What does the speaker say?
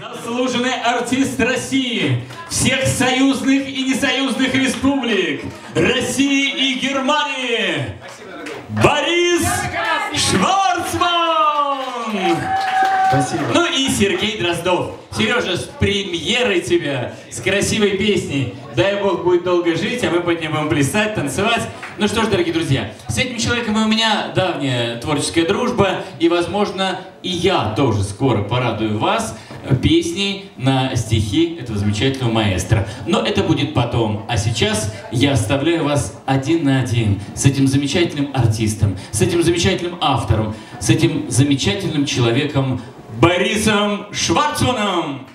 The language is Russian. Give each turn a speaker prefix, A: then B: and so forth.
A: Заслуженный артист России, всех союзных и несоюзных республик, России и Германии, Борис Шварцман!
B: Спасибо.
A: Ну и Сергей Дроздов. Сережа, с премьерой тебя, с красивой песней. Дай Бог будет долго жить, а мы под ней будем плясать, танцевать. Ну что ж, дорогие друзья, с этим человеком у меня давняя творческая дружба, и, возможно, и я тоже скоро порадую вас песней на стихи этого замечательного маэстро. Но это будет потом. А сейчас я оставляю вас один на один с этим замечательным артистом, с этим замечательным автором, с этим замечательным человеком Борисом Шварцманом.